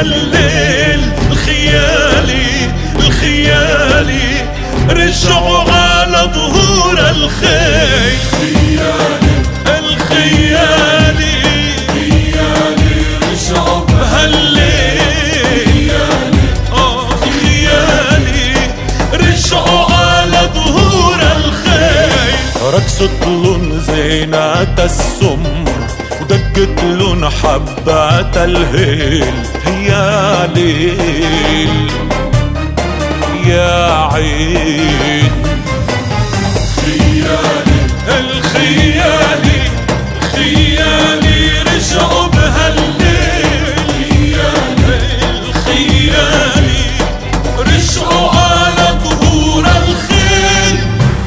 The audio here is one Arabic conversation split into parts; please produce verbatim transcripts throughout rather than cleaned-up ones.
هالليل الخيالي الخيالي رجعوا على ظهور الخيل. خيالي الخيالي خيالي رجعوا بهالليل اه خيالي رجعوا على ظهور الخيل. رقصتلن زينات السم ودقتلن حبات الهيل. يا ليل يا عين خيالي الخيالي خيالي رجعوا بهالليل. خيالي الخيالي رجعوا على ظهور الخيل.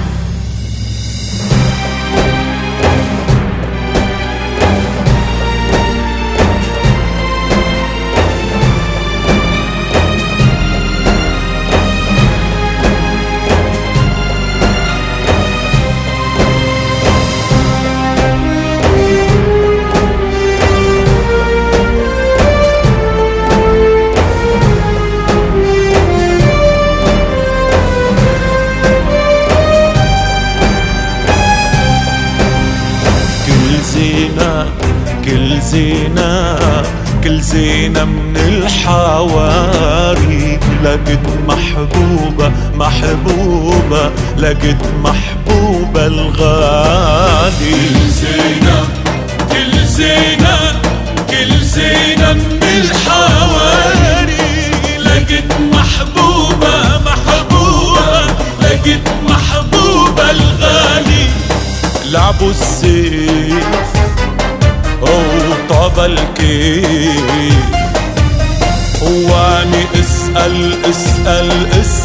كل زينة كل زينة من الحواري لقيت محبوبة محبوبة لقيت محبوبة الغالي. كل زينة كل زينة كل زينة من الحواري لقيت محبوبة محبوبة لقيت محبوبة الغالي. لعبوا السيف وطاب الكيف واني اسأل اسأل اسأل